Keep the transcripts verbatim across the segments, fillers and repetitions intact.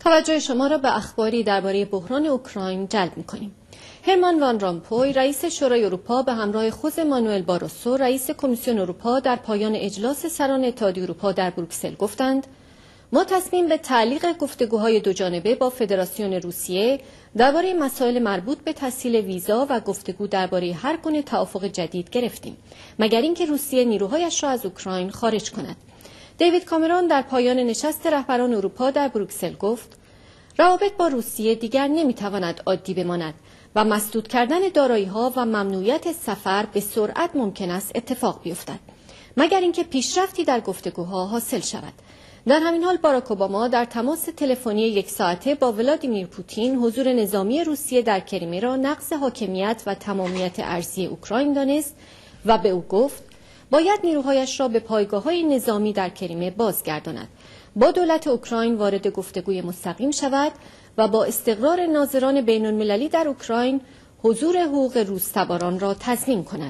توجه شما را به اخباری درباره بحران اوکراین جلب می‌کنیم. هرمان وان رامپوی رئیس شورای اروپا به همراه خوزه مانوئل باروسو رئیس کمیسیون اروپا در پایان اجلاس سران اتحادیه اروپا در بروکسل گفتند ما تصمیم به تعلیق گفتگوهای دوجانبه با فدراسیون روسیه درباره مسائل مربوط به تسهیل ویزا و گفتگو درباره هر گونه توافق جدید گرفتیم مگر اینکه روسیه نیروهایش را از اوکراین خارج کند. دیوید کامرون در پایان نشست رهبران اروپا در بروکسل گفت روابط با روسیه دیگر نمیتواند عادی بماند و مسدود کردن دارایی‌ها و ممنوعیت سفر به سرعت ممکن است اتفاق بیفتد مگر اینکه پیشرفتی در گفتگوها حاصل شود. در همین حال باراک اوباما در تماس تلفنی یک ساعته با ولادیمیر پوتین حضور نظامی روسیه در کریمه را نقض حاکمیت و تمامیت ارضی اوکراین دانست و به او گفت باید نیروهایش را به پایگاه‌های نظامی در کریمه بازگرداند، با دولت اوکراین وارد گفتگوی مستقیم شود و با استقرار ناظران بین‌المللی در اوکراین حضور حقوق روس‌تباران را تضمین کند.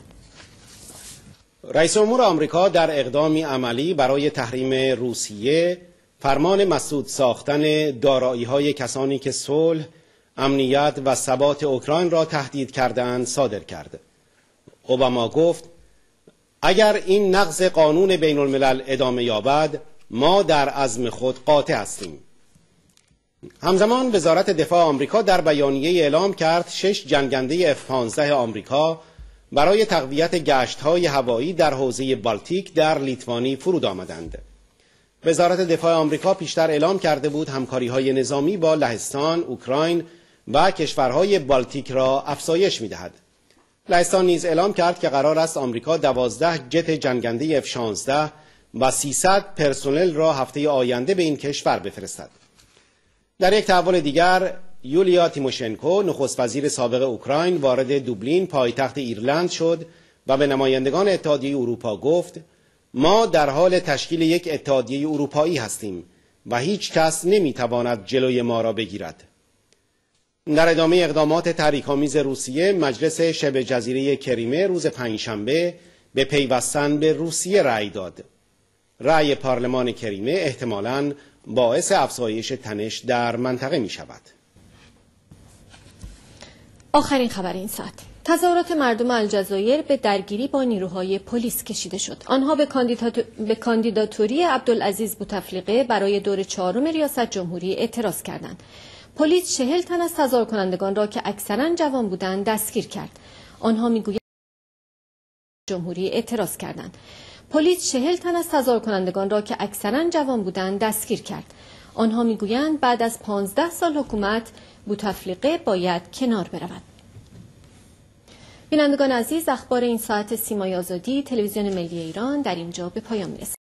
رئیس جمهور آمریکا در اقدامی عملی برای تحریم روسیه فرمان مسدود ساختن دارایی‌های کسانی که صلح، امنیت و ثبات اوکراین را تهدید کرده‌اند صادر کرد. اوباما گفت اگر این نقض قانون بین الملل ادامه یابد ما در عزم خود قاطع هستیم. همزمان وزارت دفاع آمریکا در بیانیه اعلام کرد شش جنگنده اف پانزده آمریکا برای تقویت گشت‌های هوایی در حوزه بالتیک در لیتوانی فرود آمدند. وزارت دفاع آمریکا پیشتر اعلام کرده بود همکاری‌های نظامی با لهستان، اوکراین و کشورهای بالتیک را افزایش می‌دهد. لهستان نیز اعلام کرد که قرار است آمریکا دوازده جت جنگنده اف شانزده و سیصد پرسنل را هفته آینده به این کشور بفرستد. در یک تحول دیگر، یولیا تیموشنکو نخست وزیر سابق اوکراین وارد دوبلین پایتخت ایرلند شد و به نمایندگان اتحادیه اروپا گفت ما در حال تشکیل یک اتحادیه اروپایی هستیم و هیچ کس نمیتواند جلوی ما را بگیرد. در ادامه اقدامات تحریک‌آمیز روسیه، مجلس شبه جزیره کریمه روز پنجشنبه به پیوستن به روسیه رأی داد. رأی پارلمان کریمه احتمالاً باعث افزایش تنش در منطقه می شود. آخرین خبر این ساعت. تظاهرات مردم الجزایر به درگیری با نیروهای پلیس کشیده شد. آنها به, به کاندیداتوری عبدالعزیز بوتفلیقه برای دور چهارم ریاست جمهوری اعتراض کردند. پلیس چهل تن از تظاهر کنندگان را که اکثرا جوان بودند دستگیر کرد. آنها میگویند جمهوری اعتراض کردند. پلیس چهل تن از تظاهر کنندگان را که اکثرا جوان بودند دستگیر کرد. آنها میگویند بعد از پانزده سال حکومت بوتفلیقه باید کنار برود. بینندگان عزیز، اخبار این ساعت سیمای آزادی تلویزیون ملی ایران در اینجا به پایان میرسد.